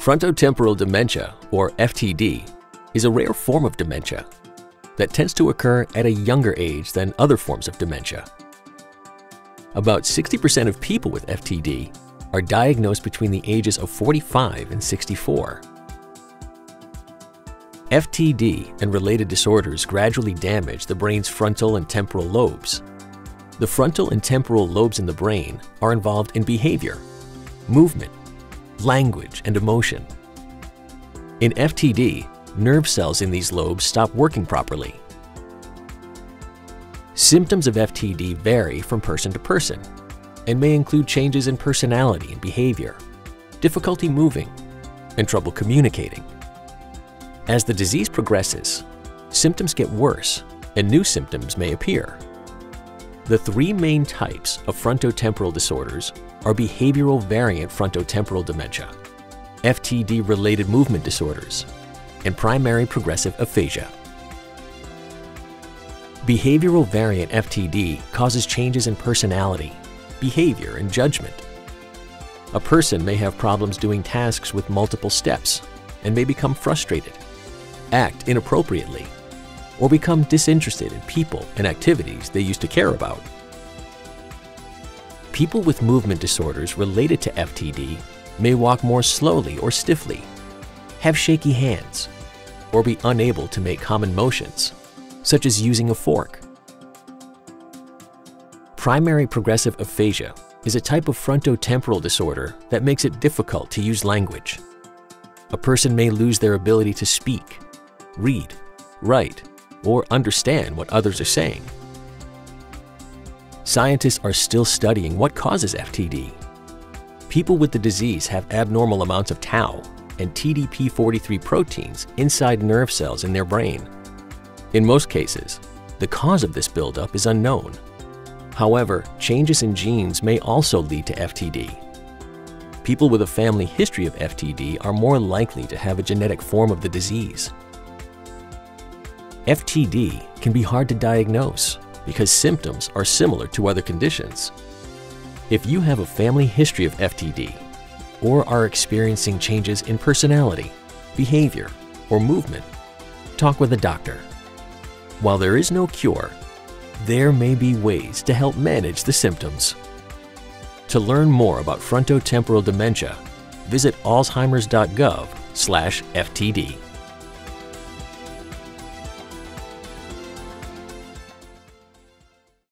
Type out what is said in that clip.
Frontotemporal dementia, or FTD, is a rare form of dementia that tends to occur at a younger age than other forms of dementia. About 60% of people with FTD are diagnosed between the ages of 45 and 64. FTD and related disorders gradually damage the brain's frontal and temporal lobes. The frontal and temporal lobes in the brain are involved in behavior, movement, language, and emotion. In FTD, nerve cells in these lobes stop working properly. Symptoms of FTD vary from person to person and may include changes in personality and behavior, difficulty moving, and trouble communicating. As the disease progresses, symptoms get worse and new symptoms may appear. The three main types of frontotemporal disorders are behavioral variant frontotemporal dementia, FTD-related movement disorders, and primary progressive aphasia. Behavioral variant FTD causes changes in personality, behavior, and judgment. A person may have problems doing tasks with multiple steps and may become frustrated, act inappropriately, or become disinterested in people and activities they used to care about. People with movement disorders related to FTD may walk more slowly or stiffly, have shaky hands, or be unable to make common motions, such as using a fork. Primary progressive aphasia is a type of frontotemporal disorder that makes it difficult to use language. A person may lose their ability to speak, read, write, or understand what others are saying. Scientists are still studying what causes FTD. People with the disease have abnormal amounts of tau and TDP43 proteins inside nerve cells in their brain. In most cases, the cause of this buildup is unknown. However, changes in genes may also lead to FTD. People with a family history of FTD are more likely to have a genetic form of the disease. FTD can be hard to diagnose because symptoms are similar to other conditions. If you have a family history of FTD or are experiencing changes in personality, behavior, or movement, talk with a doctor. While there is no cure, there may be ways to help manage the symptoms. To learn more about frontotemporal dementia, visit alzheimers.gov/FTD.